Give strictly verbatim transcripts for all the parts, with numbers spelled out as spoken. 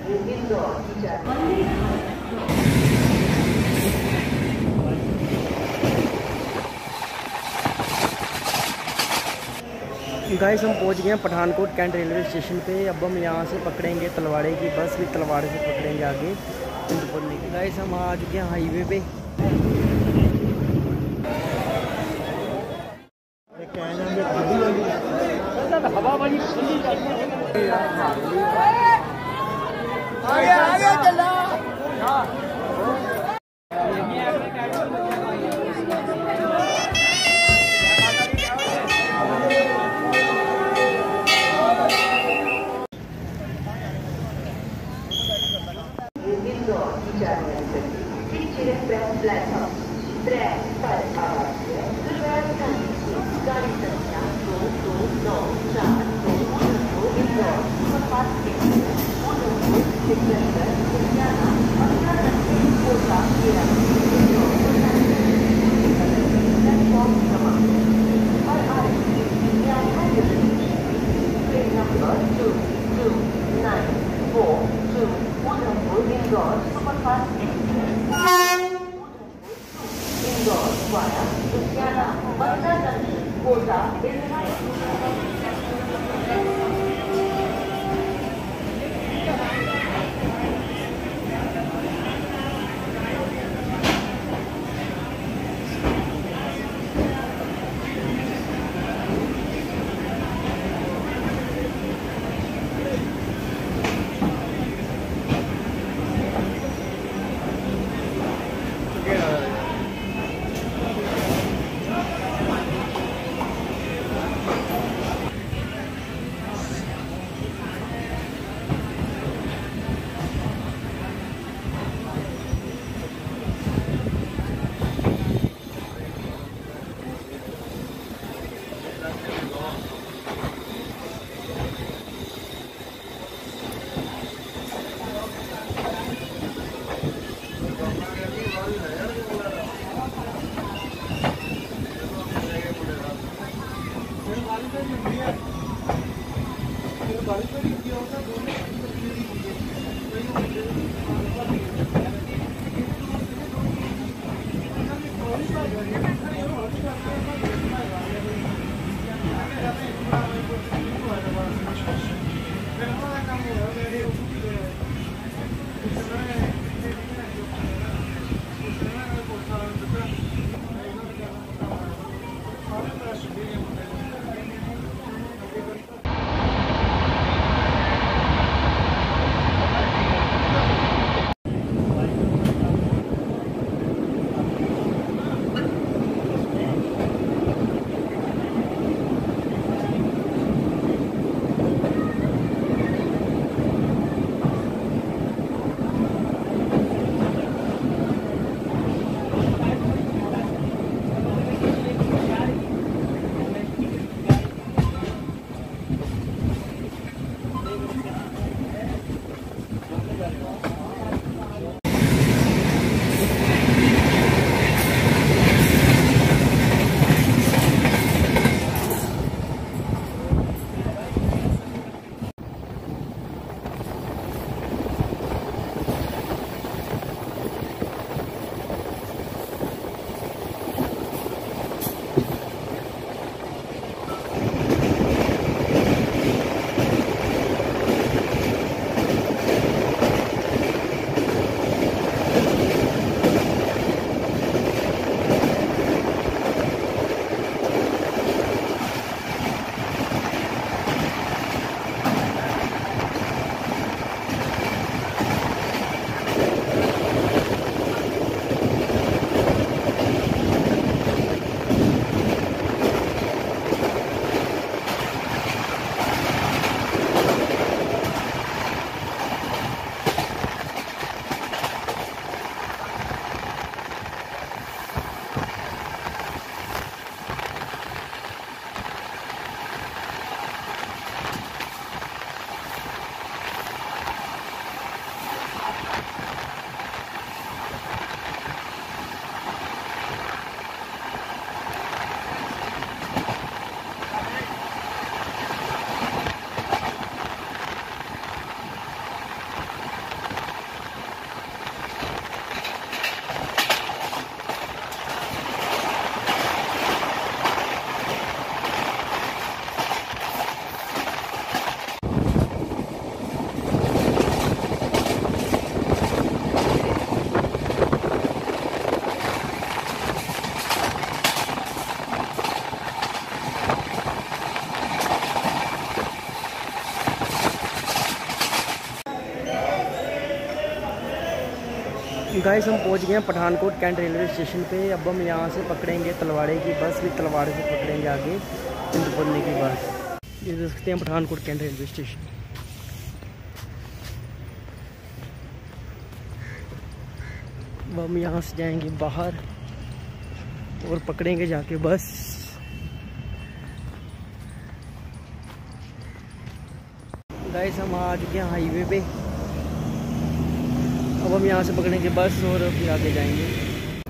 Guys हम पहुंच गए हैं पठानकोट कैंट रेलवे स्टेशन पे। अब हम यहाँ से पकड़ेंगे तलवाड़े की बस, भी तलवाड़े से पकड़ेंगे आगे चिंतपूर्णी की। गाइस हम आ चुके हैं हाईवे पे। हवा वाली आगे आगे चला। गाइस हम पहुंच गए हैं पठानकोट कैंट रेलवे स्टेशन पे। अब हम यहाँ से पकड़ेंगे तलवाड़े की बस, फिर तलवाड़े से पकड़ेंगे आगे चिंतपूर्णी की बस। ये देख सकते हैं पठानकोट कैंट रेलवे स्टेशन। अब हम यहाँ से जाएंगे बाहर और पकड़ेंगे जाके बस। गाइस हम आ चुके हैं हाईवे पे। अब हम यहाँ से पकड़ेंगे बस और फिर आगे जाएंगे।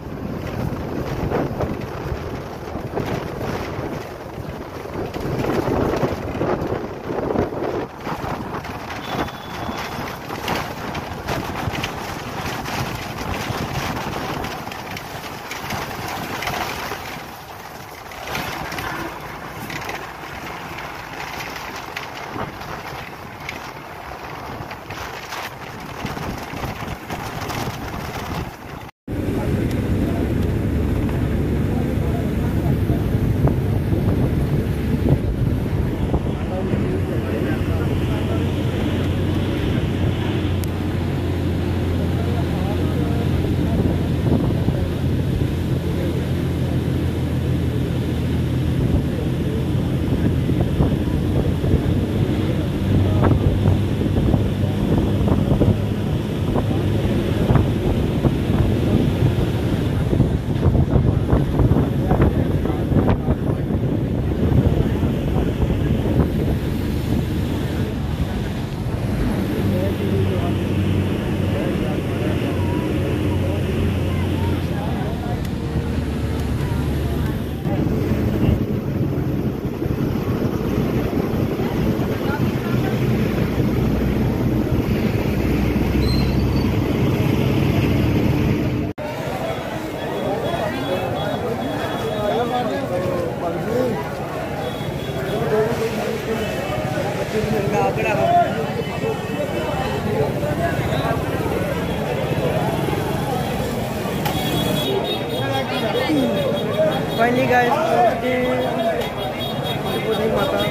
फाइनली गाइस चिंतपूर्णी माता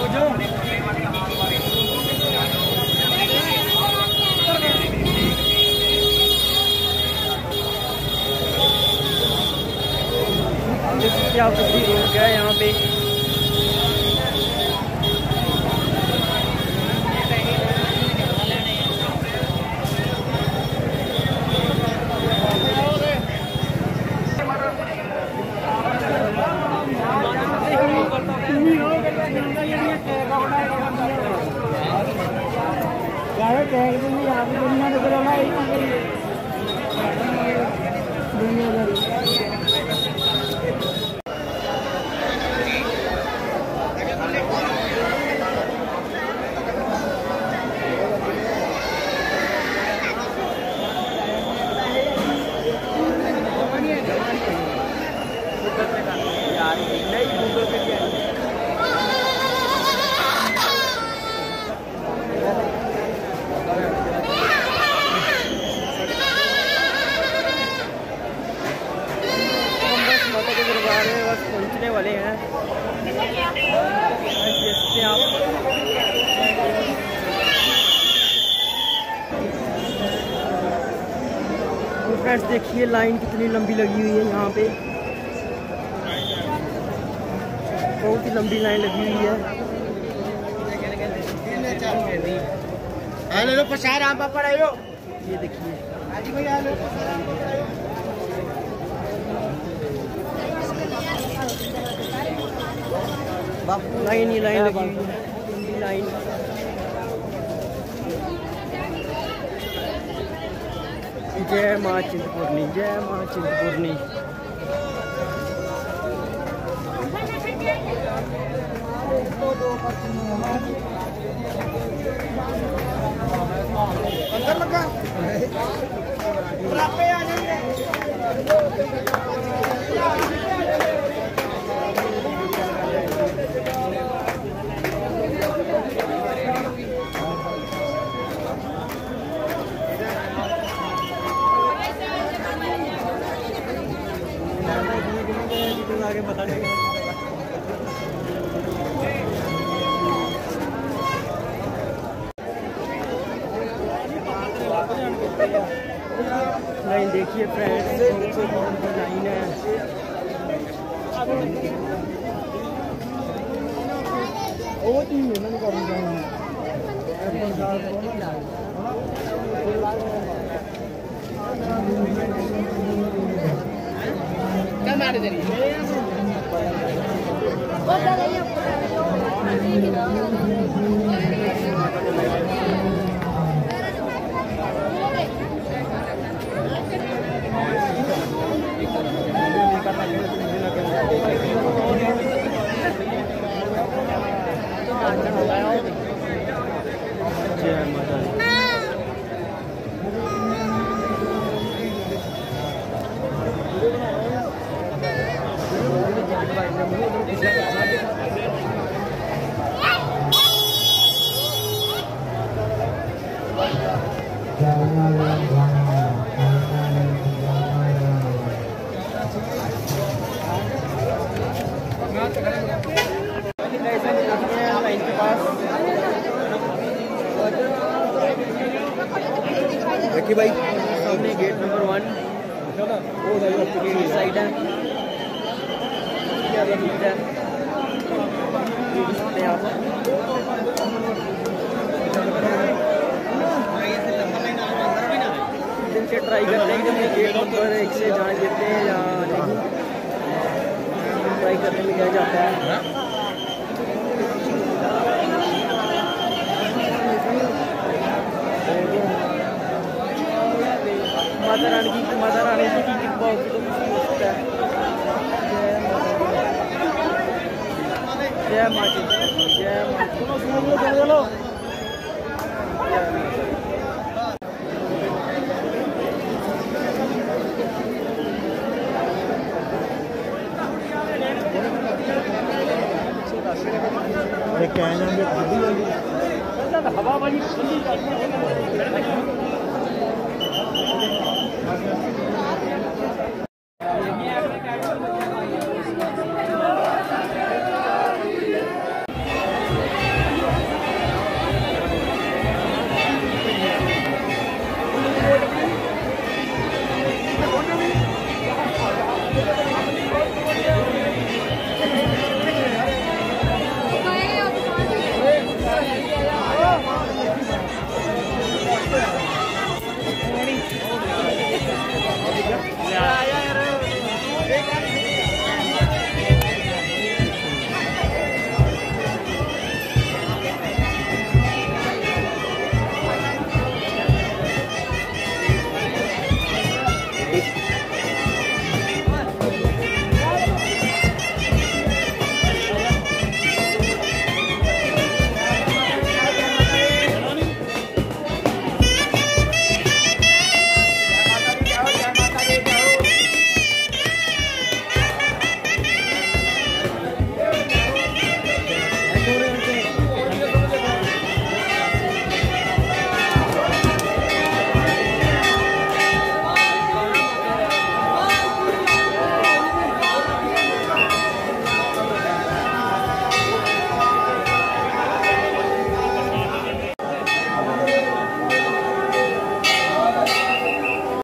क्या कुछ हो गया यहाँ पे। पहुंचने वाले हैं आप। फ्रेंड्स देखिए लाइन कितनी लंबी लगी हुई है यहाँ पे, बहुत ही लंबी लाइन लगी हुई है। ये देखिए लाइन ही लाइन लगी हुई है, लाइन। जय माँ चिंतपूर्णी, जय माँ चिंतपूर्णी। अंदर लगा आगे बता देंगे। लाइन देखिए फ्रेंड्स, लाइन है। वो तीन मैंने कर क्या मारे जरिए रखी भाई सामने गेट नंबर वन साइड है। जिनसे ट्राई करते हैं कि गेट नंबर एक से जाने देते हैं या नहीं, ट्राई करने में क्या जाता है। माता रानी की माता रानी जी की कृपा होगी तो कुछ हो सकता है। जय माँ जी, जय माँ जी। हवा वाली